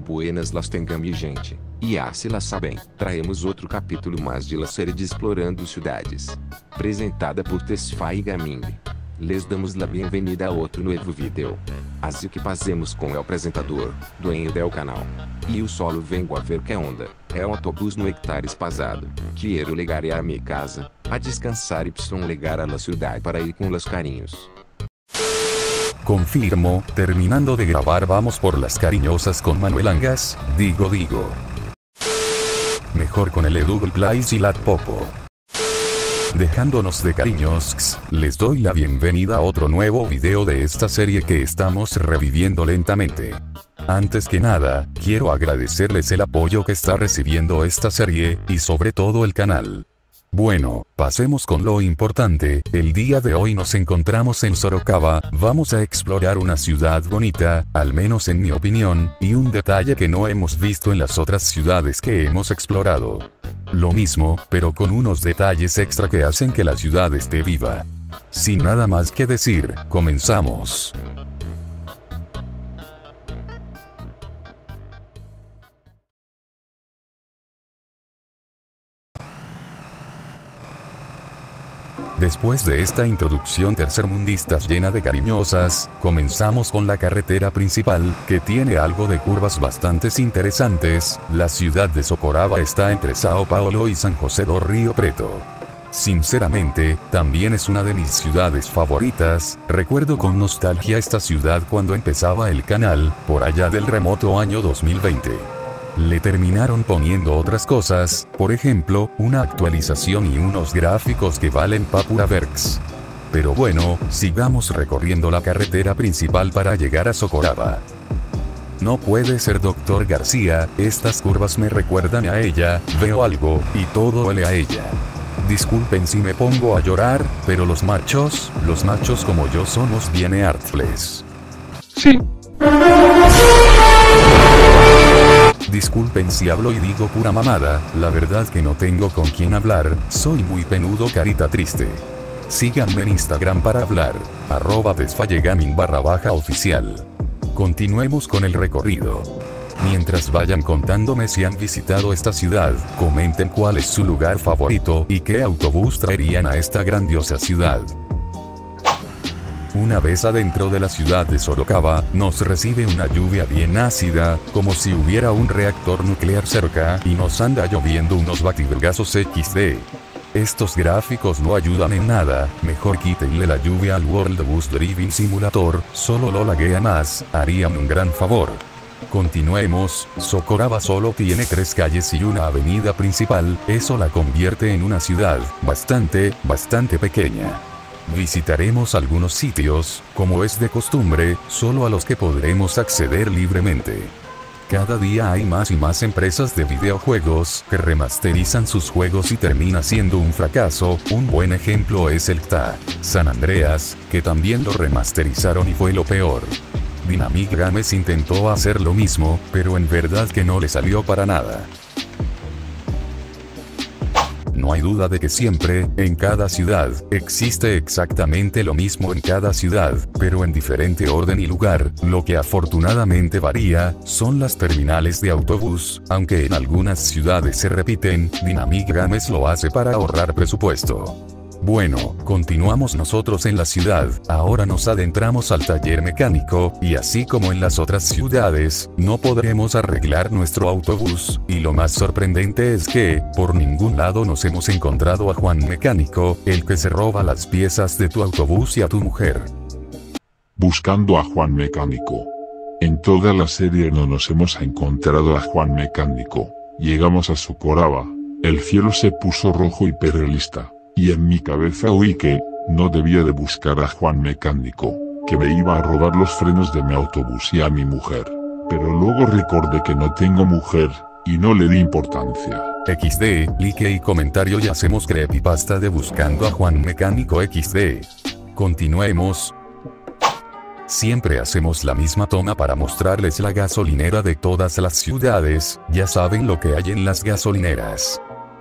buenas las tengan mi gente. E se las sabem, traemos outro capítulo mais de la série de Explorando Ciudades. Apresentada por Tesfaye Gaming. Les damos la bienvenida a outro novo vídeo. Assim que fazemos com o apresentador, dueño del canal. E eu solo vengo a ver que onda. É um autobus no hectare espasado. Quero ligar a minha casa, a descansar y ligar a la ciudad para ir com los cariños. Confirmo, terminando de grabar vamos por las cariñosas con Manuel Angas, digo. Mejor con el Google Place y la Popo. Dejándonos de cariños, les doy la bienvenida a otro nuevo video de esta serie que estamos reviviendo lentamente. Antes que nada, quiero agradecerles el apoyo que está recibiendo esta serie, y sobre todo el canal. Bueno, pasemos con lo importante. El día de hoy nos encontramos en Sorocaba, vamos a explorar una ciudad bonita, al menos en mi opinión, y un detalle que no hemos visto en las otras ciudades que hemos explorado. Lo mismo, pero con unos detalles extra que hacen que la ciudad esté viva. Sin nada más que decir, comenzamos. Después de esta introducción tercermundista llena de cariñosas, comenzamos con la carretera principal, que tiene algo de curvas bastante interesantes. La ciudad de Sorocaba está entre Sao Paulo y San José do Rio Preto. Sinceramente, también es una de mis ciudades favoritas. Recuerdo con nostalgia esta ciudad cuando empezaba el canal, por allá del remoto año 2020. Le terminaron poniendo otras cosas, por ejemplo, una actualización y unos gráficos que valen papura verks. Pero bueno, sigamos recorriendo la carretera principal para llegar a Sorocaba. No puede ser Dr. García, estas curvas me recuerdan a ella, veo algo, y todo huele a ella. Disculpen si me pongo a llorar, pero los machos como yo somos bien artfles. Sí. Disculpen si hablo y digo pura mamada, la verdad que no tengo con quién hablar, soy muy penudo carita triste. Síganme en Instagram para hablar, @tesfayegaming_oficial. Continuemos con el recorrido. Mientras vayan contándome si han visitado esta ciudad, comenten cuál es su lugar favorito y qué autobús traerían a esta grandiosa ciudad. Una vez adentro de la ciudad de Sorocaba, nos recibe una lluvia bien ácida, como si hubiera un reactor nuclear cerca, y nos anda lloviendo unos bativergazos XD. Estos gráficos no ayudan en nada, mejor quítenle la lluvia al World Bus Driving Simulator, solo lo laguea más, harían un gran favor. Continuemos. Sorocaba solo tiene 3 calles y una avenida principal, eso la convierte en una ciudad bastante pequeña. Visitaremos algunos sitios, como es de costumbre, solo a los que podremos acceder libremente. Cada día hay más y más empresas de videojuegos que remasterizan sus juegos y termina siendo un fracaso. Un buen ejemplo es el GTA San Andreas, que también lo remasterizaron y fue lo peor. Dynamic Games intentó hacer lo mismo, pero en verdad que no le salió para nada. No hay duda de que siempre, en cada ciudad, existe exactamente lo mismo en cada ciudad, pero en diferente orden y lugar. Lo que afortunadamente varía, son las terminales de autobús, aunque en algunas ciudades se repiten. Dynamic Games lo hace para ahorrar presupuesto. Bueno, continuamos nosotros en la ciudad, ahora nos adentramos al taller mecánico, y así como en las otras ciudades, no podremos arreglar nuestro autobús, y lo más sorprendente es que, por ningún lado nos hemos encontrado a Juan Mecánico, el que se roba las piezas de tu autobús y a tu mujer. Buscando a Juan Mecánico. En toda la serie no nos hemos encontrado a Juan Mecánico. Llegamos a Sorocaba, el cielo se puso rojo y perrelista. Y en mi cabeza oí que, no debía de buscar a Juan Mecánico, que me iba a robar los frenos de mi autobús y a mi mujer. Pero luego recordé que no tengo mujer, y no le di importancia. XD, like y comentario y hacemos creepypasta de buscando a Juan Mecánico XD. Continuemos. Siempre hacemos la misma toma para mostrarles la gasolinera de todas las ciudades, ya saben lo que hay en las gasolineras.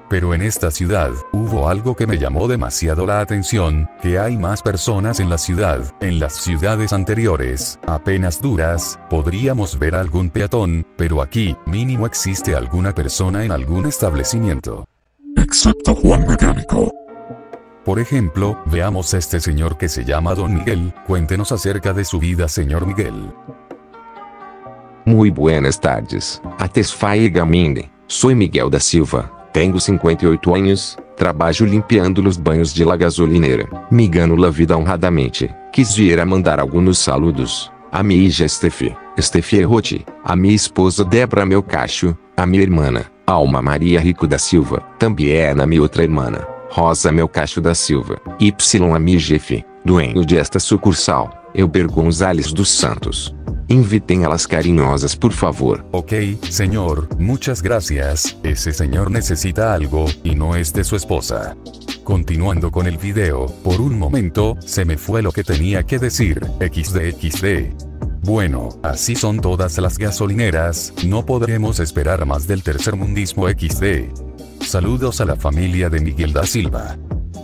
Pero en esta ciudad, hubo algo que me llamó demasiado la atención, que hay más personas en la ciudad. En las ciudades anteriores, apenas duras, podríamos ver algún peatón, pero aquí, mínimo existe alguna persona en algún establecimiento. Excepto Juan Mecánico. Por ejemplo, veamos a este señor que se llama Don Miguel. Cuéntenos acerca de su vida, señor Miguel. Muy buenas tardes, a Tesfaye Gaming. Soy Miguel da Silva, tenho 58 anos, trabalho limpiando os banhos de la gasolinera. Me gano la vida honradamente. Quisiera mandar alguns saludos a minha hija Steffi Errotti, a minha esposa Débora Melcacho, a minha irmã, Alma Maria Rico da Silva, também a minha outra irmã, Rosa Melcacho da Silva, a minha jefe, dueño de esta sucursal, Elber González dos Santos. Inviten a las cariñosas, por favor. Ok, señor, muchas gracias. Ese señor necesita algo, y no es de su esposa. Continuando con el video, por un momento, se me fue lo que tenía que decir. XD. Bueno, así son todas las gasolineras, no podremos esperar más del tercermundismo XD. Saludos a la familia de Miguel da Silva.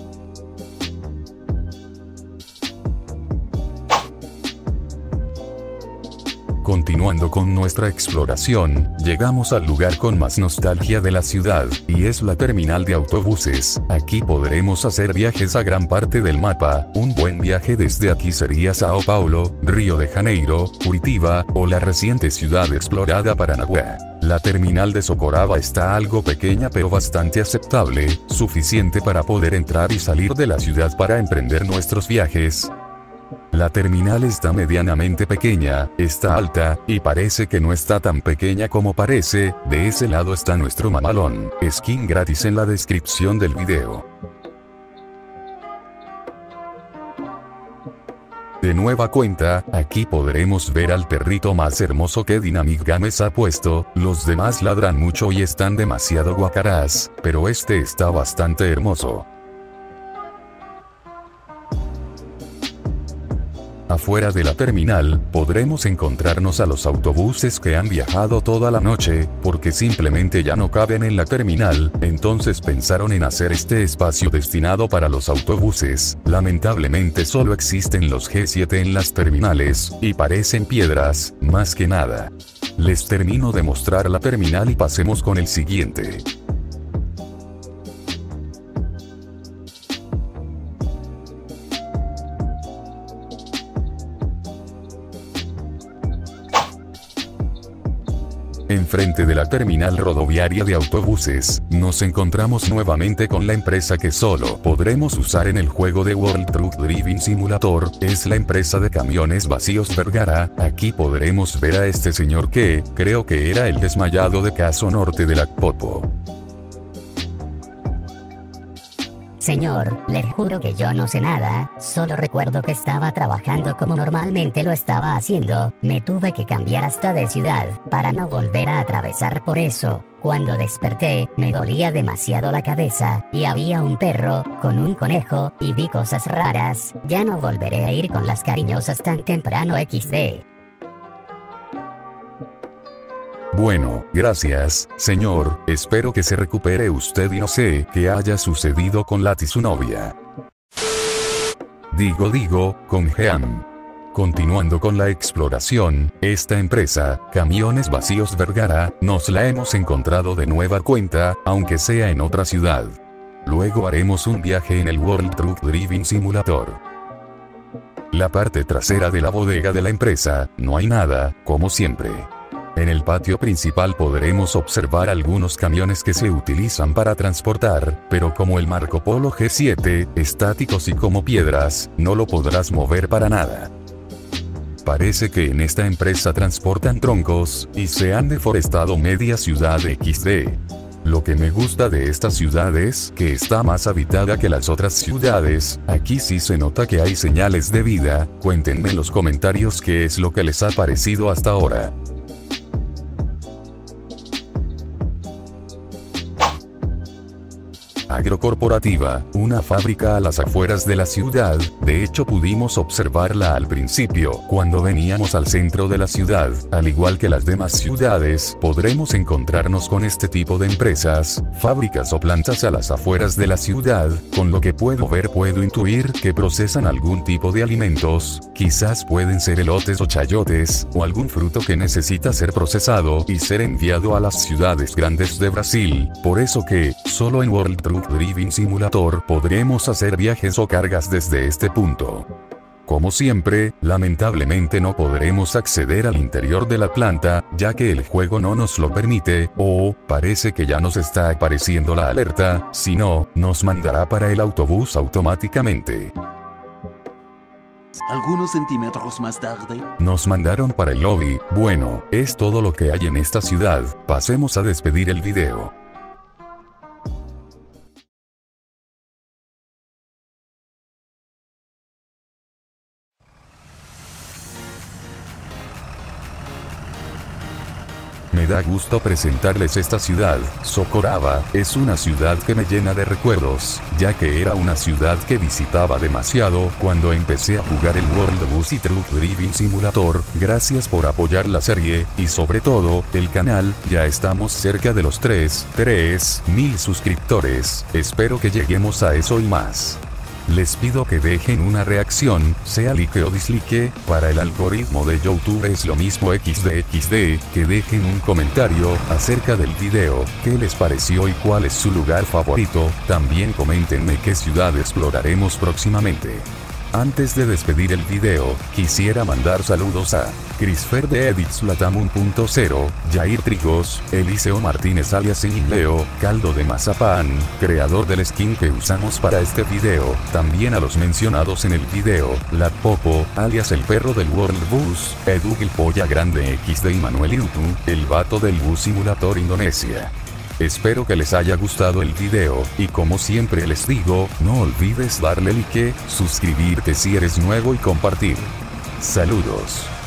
Continuando con nuestra exploración, llegamos al lugar con más nostalgia de la ciudad, y es la terminal de autobuses. Aquí podremos hacer viajes a gran parte del mapa. Un buen viaje desde aquí sería Sao Paulo, Río de Janeiro, Curitiba, o la reciente ciudad explorada Paranaguá. La terminal de Sorocaba está algo pequeña pero bastante aceptable, suficiente para poder entrar y salir de la ciudad para emprender nuestros viajes. La terminal está medianamente pequeña, está alta, y parece que no está tan pequeña como parece. De ese lado está nuestro mamalón. Skin gratis en la descripción del video. De nueva cuenta, aquí podremos ver al perrito más hermoso que Dynamic Games ha puesto. Los demás ladran mucho y están demasiado guacarás, pero este está bastante hermoso. Afuera de la terminal, podremos encontrarnos a los autobuses que han viajado toda la noche, porque simplemente ya no caben en la terminal, entonces pensaron en hacer este espacio destinado para los autobuses. Lamentablemente solo existen los G7 en las terminales, y parecen piedras, más que nada. Les termino de mostrar la terminal y pasemos con el siguiente. Enfrente de la terminal rodoviaria de autobuses, nos encontramos nuevamente con la empresa que solo podremos usar en el juego de World Truck Driving Simulator. Es la empresa de camiones vacíos Vergara. Aquí podremos ver a este señor que, creo que era el desmayado de Caso Norte de la Popo. Señor, le juro que yo no sé nada, solo recuerdo que estaba trabajando como normalmente lo estaba haciendo. Me tuve que cambiar hasta de ciudad, para no volver a atravesar por eso. Cuando desperté, me dolía demasiado la cabeza, y había un perro, con un conejo, y vi cosas raras. Ya no volveré a ir con las cariñosas tan temprano XD. Bueno, gracias, señor, espero que se recupere usted y no sé qué haya sucedido con Lati su novia. Digo, con Jean. Continuando con la exploración, esta empresa, Camiones Vacíos Vergara, nos la hemos encontrado de nueva cuenta, aunque sea en otra ciudad. Luego haremos un viaje en el World Truck Driving Simulator. La parte trasera de la bodega de la empresa, no hay nada, como siempre. En el patio principal podremos observar algunos camiones que se utilizan para transportar, pero como el Marco Polo G7, estáticos y como piedras, no lo podrás mover para nada. Parece que en esta empresa transportan troncos, y se han deforestado media ciudad XD. Lo que me gusta de esta ciudad es que está más habitada que las otras ciudades. Aquí sí se nota que hay señales de vida. Cuéntenme en los comentarios qué es lo que les ha parecido hasta ahora. agrocorporativa, una fábrica a las afueras de la ciudad. De hecho pudimos observarla al principio, cuando veníamos al centro de la ciudad. Al igual que las demás ciudades, podremos encontrarnos con este tipo de empresas, fábricas o plantas a las afueras de la ciudad. Con lo que puedo ver puedo intuir que procesan algún tipo de alimentos, quizás pueden ser elotes o chayotes, o algún fruto que necesita ser procesado y ser enviado a las ciudades grandes de Brasil. Por eso que, solo en World Truck Driving Simulator podremos hacer viajes o cargas desde este punto. Como siempre, lamentablemente no podremos acceder al interior de la planta, ya que el juego no nos lo permite, o parece que ya nos está apareciendo la alerta, si no, nos mandará para el autobús automáticamente. Algunos centímetros más tarde. Nos mandaron para el lobby. Bueno, es todo lo que hay en esta ciudad. Pasemos a despedir el video. Me da gusto presentarles esta ciudad. Socoraba es una ciudad que me llena de recuerdos, ya que era una ciudad que visitaba demasiado cuando empecé a jugar el World Bus y Truck Driving Simulator. Gracias por apoyar la serie, y sobre todo, el canal. Ya estamos cerca de los 3.000 suscriptores. Espero que lleguemos a eso y más. Les pido que dejen una reacción, sea like o dislike. Para el algoritmo de YouTube es lo mismo XD, que dejen un comentario acerca del video, qué les pareció y cuál es su lugar favorito. También coméntenme qué ciudad exploraremos próximamente. Antes de despedir el video, quisiera mandar saludos a Crisfer de Edits Latam 1.0, Jair Trigos, Eliseo Martínez alias Leo, Caldo de Mazapán, creador del skin que usamos para este video, también a los mencionados en el video, Lat Popo, alias el perro del World Bus, Edu Gilpolla Grande XD y Manuel Yutu, el vato del Bus Simulator Indonesia. Espero que les haya gustado el video, y como siempre les digo, no olvides darle like, suscribirte si eres nuevo y compartir. Saludos.